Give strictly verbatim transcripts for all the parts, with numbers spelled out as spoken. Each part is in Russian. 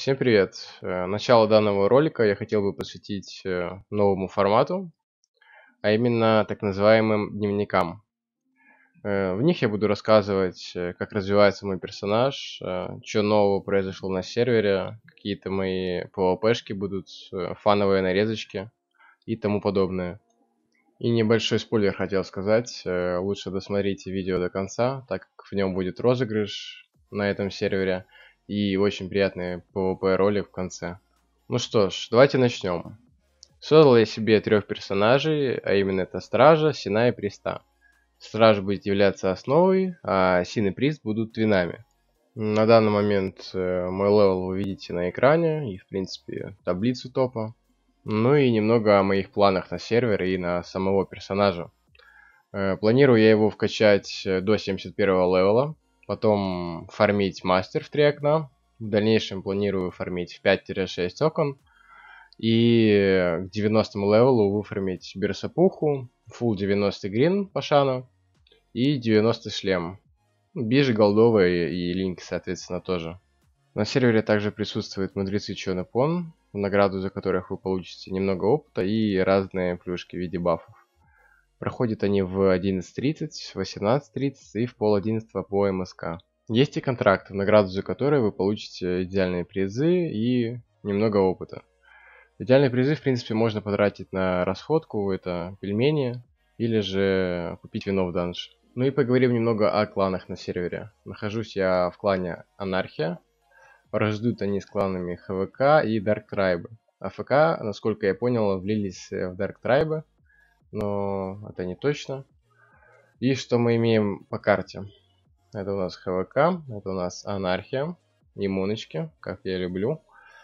Всем привет! Э, Начало данного ролика я хотел бы посвятить э, новому формату, а именно так называемым дневникам. Э, В них я буду рассказывать, э, как развивается мой персонаж, что нового произошло на сервере, какие-то мои пвпшки будут, э, фановые нарезочки и тому подобное. И небольшой спойлер хотел сказать, э, лучше досмотрите видео до конца, так как в нем будет розыгрыш на этом сервере и очень приятный пвп ролик в конце. Ну что ж, давайте начнем. Создал я себе трех персонажей, а именно это Стража, Сина и Приста. Страж будет являться основой, а Син и Прист будут твинами. На данный момент э, мой левел вы видите на экране и в принципе таблицу топа. Ну и немного о моих планах на сервер и на самого персонажа. Э, Планирую я его вкачать э, до семьдесят первого левела, потом фармить мастер в три окна. В дальнейшем планирую фармить в пять-шесть окон. И э, к девяностому левелу выфармить Берсапуху, фулл девяносто грин Пашана и девяносто шлем. Бижи голдовые и линки, соответственно, тоже. На сервере также присутствуют мудрецы Чонапон, в награду за которых вы получите немного опыта и разные плюшки в виде бафов. Проходят они в одиннадцать тридцать, восемнадцать тридцать и в пол одиннадцатого по МСК. Есть и контракты, в награду за которые вы получите идеальные призы и немного опыта. Идеальные призы, в принципе, можно потратить на расходку, это пельмени, или же купить вино в данж. Ну и поговорим немного о кланах на сервере. Нахожусь я в клане Анархия. Враждуют они с кланами ХВК и Dark Tribe. АФК, насколько я понял, влились в Dark Tribe, но это не точно. И что мы имеем по карте? Это у нас ХВК, это у нас Анархия, иммуночки, как я люблю.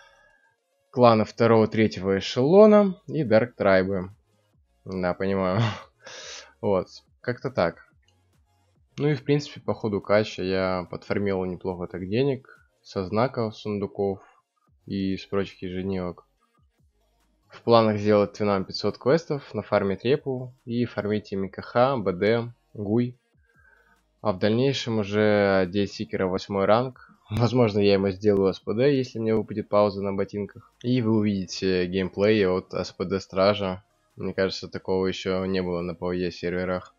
Кланы второго-третьего эшелона и Dark Tribe. Да, понимаю. Вот, как-то так. Ну и в принципе по ходу кача я подформил неплохо так денег со знаков, сундуков и с прочих ежедневок. В планах сделать твинам пятьсот квестов, нафармить репу и фармить МКХ, БД, ГУЙ. А в дальнейшем уже одеть Сикера восьмой ранг. Возможно, я ему сделаю СПД, если мне выпадет пауза на ботинках. И вы увидите геймплей от СПД Стража. Мне кажется, такого еще не было на пи ви и серверах.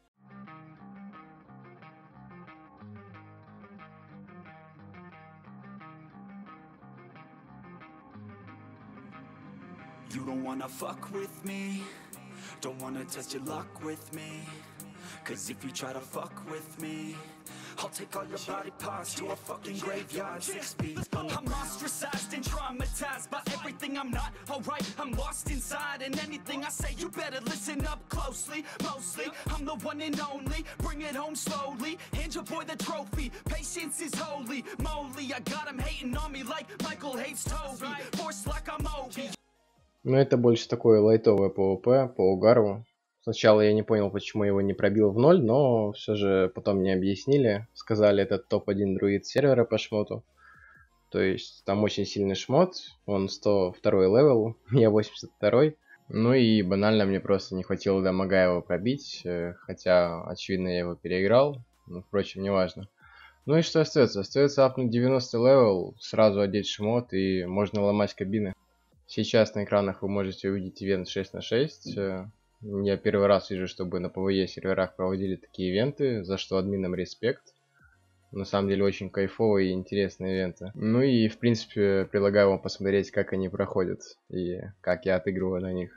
You don't wanna fuck with me, don't wanna test your luck with me, cause if you try to fuck with me, I'll take all your body parts to a fucking graveyard, six feet under. I'm ostracized and traumatized by everything I'm not, alright, I'm lost inside, and anything I say you better listen up closely, mostly, I'm the one and only, bring it home slowly, hand your boy the trophy, patience is holy, moly, I got him hating on me like Michael hates Toby, force like I'm Obi. Но это больше такое лайтовое пвп по угару. Сначала я не понял, почему его не пробил в ноль, но все же потом мне объяснили. Сказали, это топ один друид сервера по шмоту. То есть там очень сильный шмот, он сто второй левел, я восемьдесят второй. Ну и банально мне просто не хватило дамага его пробить, хотя очевидно я его переиграл, но впрочем неважно. Ну и что остается? Остается апнуть девяностый левел, сразу одеть шмот и можно ломать кабины. Сейчас на экранах вы можете увидеть ивент шесть на шесть. Я первый раз вижу, чтобы на пи ви и серверах проводили такие ивенты, за что админам респект. На самом деле очень кайфовые и интересные ивенты. Ну и в принципе предлагаю вам посмотреть, как они проходят и как я отыгрываю на них.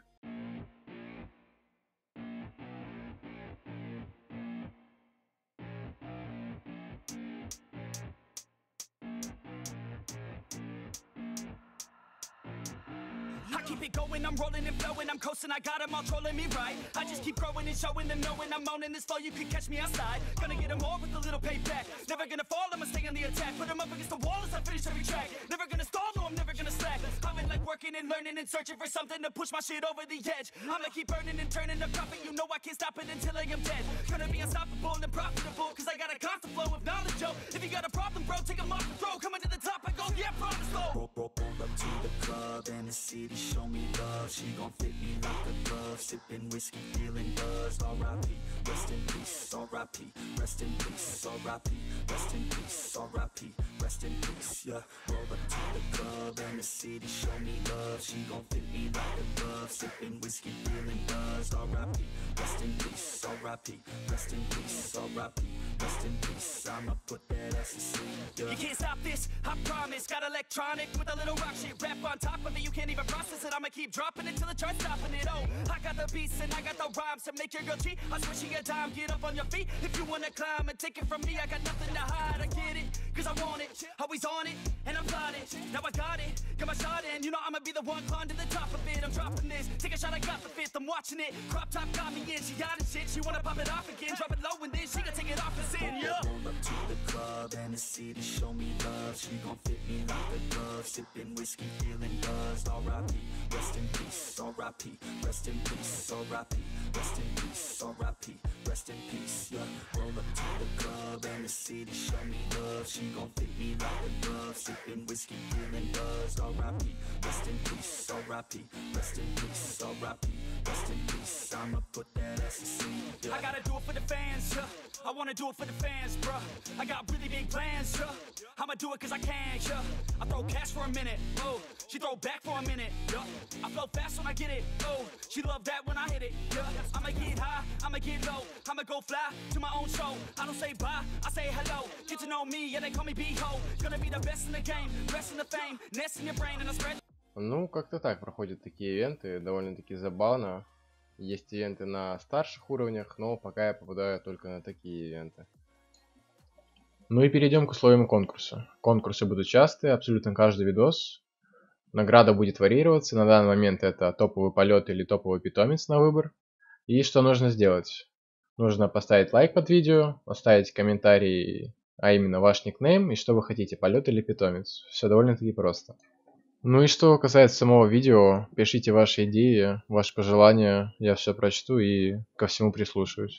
I keep it going, I'm rolling and flowing, I'm coasting, I got them all trolling me right. I just keep growing and showing them, knowing I'm owning this flow, you can catch me outside. Gonna get them all with a little payback. Never gonna fall, I'ma stay on the attack. Put them up against the wall as I finish every track. Never gonna stall, no, I'm never gonna slack. I've been like working and learning and searching for something to push my shit over the edge. I'ma keep burning and turning the profit, you know I can't stop it until I am dead. Gonna be unstoppable and profitable, cause I got a constant flow of knowledge, yo. If you got a problem, bro, take them off the throw. Coming to the top, I go, yeah, promise, slow. Roll, roll, roll up to the club and the city show me love. She gon' fit me like a glove. Sipping whiskey, feeling buzzed. R I P, rest in peace. R I P, rest in peace. R I P, rest in peace. R I P, rest in peace. Yeah, roll up to the club and and the city show me love. She gon' fit me like a glove. Sipping whiskey, feeling buzzed. R I P, rest in peace. R I P, rest in peace. R I P, rest in peace. I'ma put that ass to sleep. Yeah. You can't stop this, I promise. Got electronic with a little rock shit rap on top of it. You can't even process it. I'ma keep dropping it till it starts stopping it. Oh, I got the beats and I got the rhymes to make your girl cheat. I swear she a dime. Get up on your feet if you wanna climb and take it from me. I got nothing to hide. I get it, cause I want it. Always on it, and I'm plotting. Now I got it, got my shot in. You know I'ma be the one climb to the top of it. I'm dropping this, take a shot, I got the fifth. I'm watching it, crop top got me in. She got it shit, she wanna pop it off again. Drop it low and then she gon' take it off and sin, yeah. Roll up to the club and the city show me love. She gon' fit me like a glove. Sipping whiskey, feeling buzzed. R I P, rest in peace. R I P, rest in peace. R I P, rest in peace. R I P, rest in peace, yeah. Roll up to the club and the city show me love. She gon' fit me like a glove. Sipping whiskey, feeling buzzed. R I P, rest in peace. R I P, rest in peace. R I P, rest in peace. I'ma put that ass to sleep, yeah. I gotta do it for the fans, yeah. I wanna do it for the fans, bruh. I got really big plans, yeah. I'ma do it cause I can, yeah. I throw cash for a minute, oh. She throw back for a minute, yeah. I flow fast when I get it, oh. She love that when I hit it, yeah. I'ma get high, I'ma get low. I'ma go fly to my own show. I don't say bye, I say hello. Get to know me, yeah, they call me B-Ho. Gonna be the best in the game, best in the fame. Nest in your brain and I spread. Ну, как-то так проходят такие ивенты, довольно-таки забавно. Есть ивенты на старших уровнях, но пока я попадаю только на такие ивенты. Ну и перейдем к условиям конкурса. Конкурсы будут частые, абсолютно каждый видос. Награда будет варьироваться. На данный момент это топовый полет или топовый питомец на выбор. И что нужно сделать? Нужно поставить лайк под видео, оставить комментарий, а именно ваш никнейм и что вы хотите, полет или питомец. Все довольно-таки просто. Ну и что касается самого видео, пишите ваши идеи, ваши пожелания, я все прочту и ко всему прислушаюсь.